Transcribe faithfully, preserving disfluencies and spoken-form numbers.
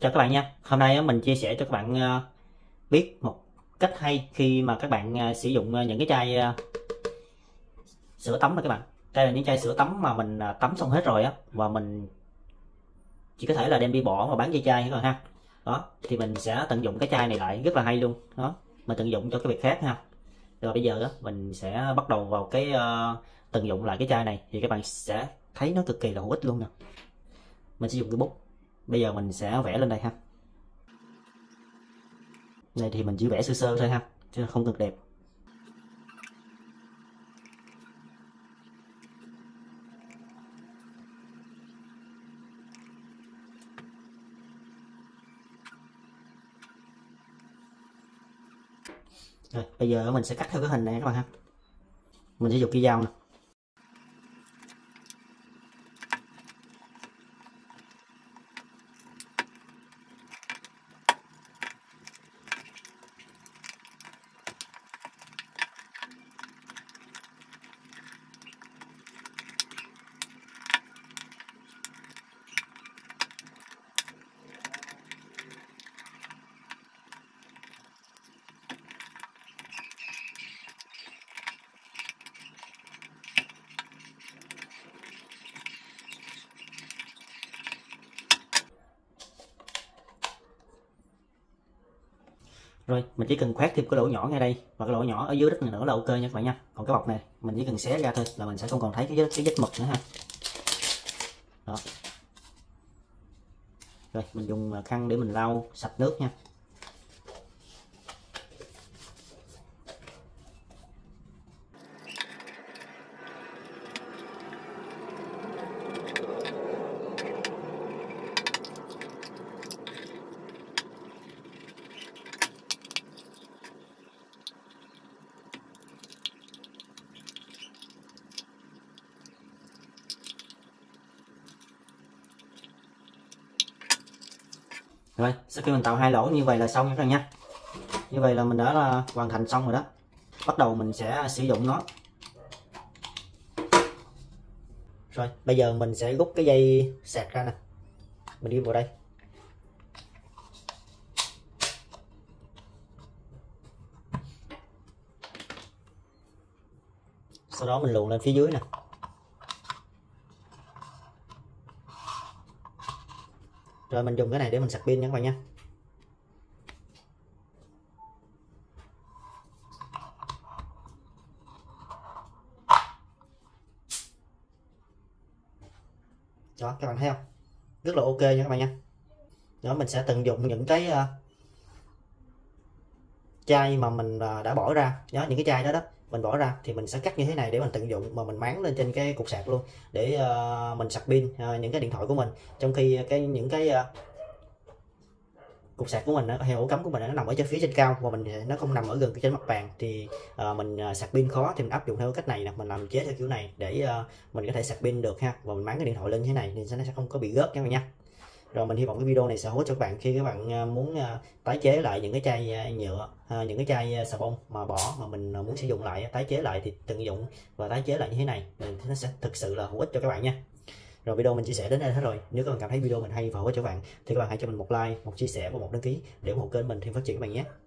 Chào các bạn nha. Hôm nay mình chia sẻ cho các bạn biết một cách hay khi mà các bạn sử dụng những cái chai sữa tắm. Đó các bạn, đây là những chai sữa tắm mà mình tắm xong hết rồi á, và mình chỉ có thể là đem đi bỏ và bán ve chai các bạn ha. Đó thì mình sẽ tận dụng cái chai này lại, rất là hay luôn đó, mình tận dụng cho cái việc khác ha. Rồi bây giờ đó mình sẽ bắt đầu vào cái uh, tận dụng lại cái chai này, thì các bạn sẽ thấy nó cực kỳ là hữu ích luôn nè. Mình sẽ dùng cái bút, bây giờ mình sẽ vẽ lên đây ha. Này thì mình chỉ vẽ sơ sơ thôi ha, chứ không cực đẹp. Rồi bây giờ mình sẽ cắt theo cái hình này các bạn ha. Mình sẽ dùng cây dao nè. Rồi mình chỉ cần khoét thêm cái lỗ nhỏ ngay đây, và cái lỗ nhỏ ở dưới đất này nữa là ok nha các bạn nha. Còn cái bọc này mình chỉ cần xé ra thôi là mình sẽ không còn thấy cái vết, cái vết mực nữa ha. Đó. Rồi mình dùng khăn để mình lau sạch nước nha. Rồi sau khi mình tạo hai lỗ như vậy là xong các bạn nha. Như vậy là mình đã là hoàn thành xong rồi đó. Bắt đầu mình sẽ sử dụng nó. Rồi bây giờ mình sẽ rút cái dây sạc ra nè, mình đi vào đây. Sau đó mình luồn lên phía dưới nè. Rồi mình dùng cái này để mình sạc pin nha các bạn nha. Đó các bạn thấy không, rất là ok nha các bạn nha. Đó mình sẽ tận dụng những cái uh, chai mà mình uh, đã bỏ ra đó, những cái chai đó đó mình bỏ ra thì mình sẽ cắt như thế này để mình tận dụng, mà mình máng lên trên cái cục sạc luôn để uh, mình sạc pin uh, những cái điện thoại của mình, trong khi cái những cái uh, cục sạc của mình hay ổ cắm của mình nó nằm ở trên phía trên cao, và mình nó không nằm ở gần trên mặt bàn, thì uh, mình uh, sạc pin khó thì mình áp dụng theo cách này nè, mình làm chế theo kiểu này để uh, mình có thể sạc pin được ha, và mình máng cái điện thoại lên như thế này thì nó sẽ không có bị rớt nha các bạn nha. Rồi mình hy vọng cái video này sẽ hỗ trợ cho các bạn khi các bạn muốn tái chế lại những cái chai nhựa, những cái chai xà bông mà bỏ mà mình muốn sử dụng lại, tái chế lại thì tận dụng và tái chế lại như thế này thì nó sẽ thực sự là hữu ích cho các bạn nha. Rồi video mình chia sẻ đến đây hết rồi. Nếu các bạn cảm thấy video mình hay và hữu ích cho các bạn thì các bạn hãy cho mình một like, một chia sẻ và một đăng ký để ủng hộ kênh mình thêm phát triển các bạn nhé.